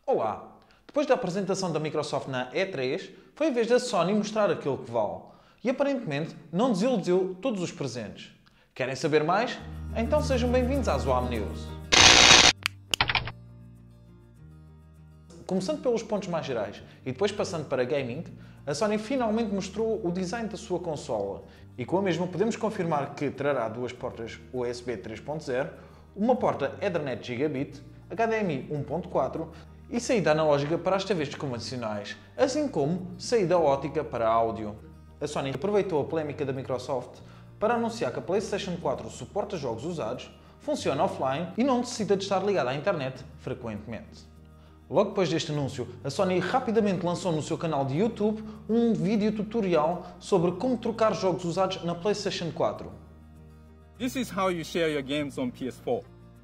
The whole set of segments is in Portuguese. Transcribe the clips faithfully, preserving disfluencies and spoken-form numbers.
Olá! Depois da apresentação da Microsoft na E três, foi a vez da Sony mostrar aquilo que vale. E aparentemente não desiludiu todos os presentes. Querem saber mais? Então sejam bem-vindos à Zoom News. Começando pelos pontos mais gerais e depois passando para gaming, a Sony finalmente mostrou o design da sua consola e com a mesma podemos confirmar que trará duas portas U S B três ponto zero, uma porta Ethernet Gigabit, H D M I um ponto quatro e saída analógica para as T Vs convencionais, assim como saída óptica para áudio. A Sony aproveitou a polémica da Microsoft para anunciar que a PlayStation quatro suporta jogos usados, funciona offline e não necessita de estar ligada à internet frequentemente. Logo depois deste anúncio, a Sony rapidamente lançou no seu canal de YouTube um vídeo tutorial sobre como trocar jogos usados na PlayStation quatro. This is how you share your games on P S four.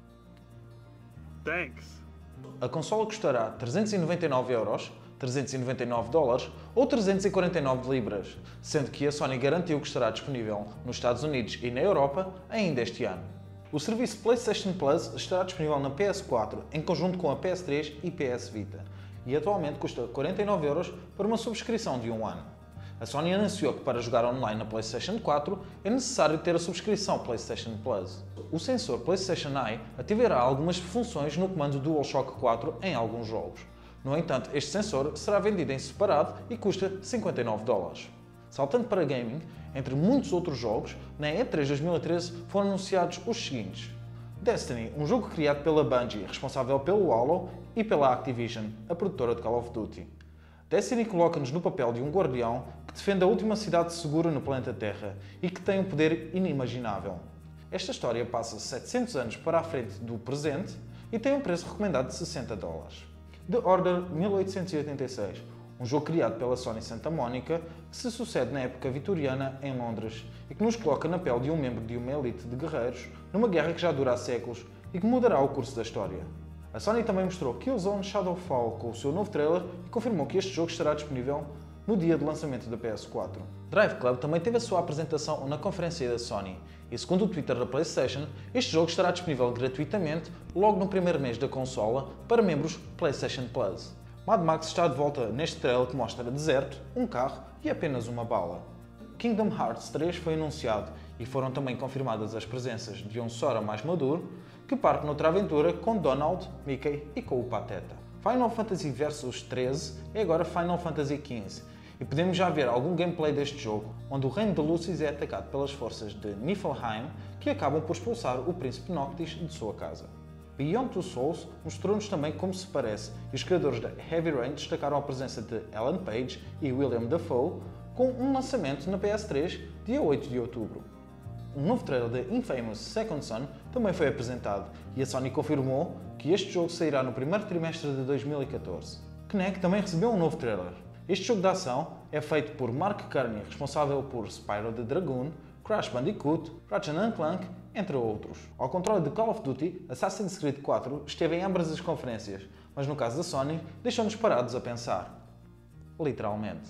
Thanks. A consola custará trezentos e noventa e nove euros, trezentos e noventa e nove dólares ou trezentos e quarenta e nove libras, sendo que a Sony garantiu que estará disponível nos Estados Unidos e na Europa ainda este ano. O serviço PlayStation Plus estará disponível na P S quatro em conjunto com a P S três e P S Vita e atualmente custa quarenta e nove euros por uma subscrição de um ano. A Sony anunciou que para jogar online na PlayStation quatro é necessário ter a subscrição PlayStation Plus. O sensor PlayStation Eye ativará algumas funções no comando DualShock quatro em alguns jogos. No entanto, este sensor será vendido em separado e custa cinquenta e nove dólares. Saltando para gaming, entre muitos outros jogos, na E três dois mil e treze foram anunciados os seguintes: Destiny, um jogo criado pela Bungie, responsável pelo Halo, e pela Activision, a produtora de Call of Duty. Destiny coloca-nos no papel de um guardião que defende a última cidade segura no planeta Terra e que tem um poder inimaginável. Esta história passa setecentos anos para a frente do presente e tem um preço recomendado de sessenta dólares. The Order mil oitocentos e oitenta e seis, um jogo criado pela Sony Santa Mónica que se sucede na época vitoriana em Londres e que nos coloca na pele de um membro de uma elite de guerreiros numa guerra que já dura há séculos e que mudará o curso da história. A Sony também mostrou Killzone Shadowfall com o seu novo trailer e confirmou que este jogo estará disponível no dia de lançamento da P S quatro. Drive Club também teve a sua apresentação na conferência da Sony e, segundo o Twitter da PlayStation, este jogo estará disponível gratuitamente logo no primeiro mês da consola para membros PlayStation Plus. Mad Max está de volta neste trailer que mostra deserto, um carro e apenas uma bala. Kingdom Hearts três foi anunciado e foram também confirmadas as presenças de um Sora mais maduro que parte noutra aventura com Donald, Mickey e com o Pateta. Final Fantasy Versus treze é agora Final Fantasy quinze e podemos já ver algum gameplay deste jogo, onde o reino de Lucis é atacado pelas forças de Niflheim que acabam por expulsar o príncipe Noctis de sua casa. Beyond Two Souls mostrou-nos também como se parece e os criadores da Heavy Rain destacaram a presença de Ellen Page e William Dafoe com um lançamento na P S três dia oito de outubro. Um novo trailer de Infamous Second Son também foi apresentado e a Sony confirmou que este jogo sairá no primeiro trimestre de dois mil e catorze. Knack também recebeu um novo trailer. Este jogo de ação é feito por Mark Carney, responsável por Spyro the Dragoon, Crash Bandicoot, Ratchet and Clank, entre outros. Ao contrário de Call of Duty, Assassin's Creed quatro esteve em ambas as conferências, mas no caso da Sony, deixou-nos parados a pensar. Literalmente.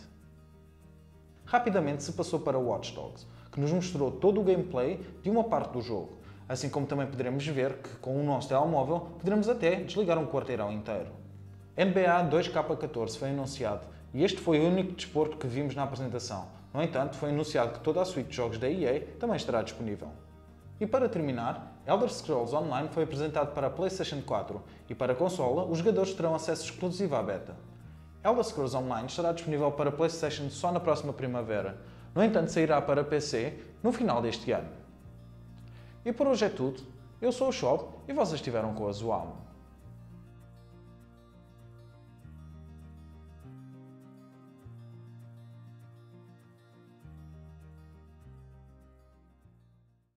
Rapidamente se passou para Watch Dogs, que nos mostrou todo o gameplay de uma parte do jogo, assim como também poderemos ver que com o nosso telemóvel poderemos até desligar um quarteirão inteiro. N B A dois K catorze foi anunciado e este foi o único desporto que vimos na apresentação. No entanto, foi anunciado que toda a suite de jogos da E A também estará disponível. E para terminar, Elder Scrolls Online foi apresentado para a PlayStation quatro e para a consola os jogadores terão acesso exclusivo à beta. Elder Scrolls Online estará disponível para PlayStation só na próxima primavera, no entanto sairá para P C no final deste ano. E por hoje é tudo, eu sou o Shop e vocês estiveram com a Zoom.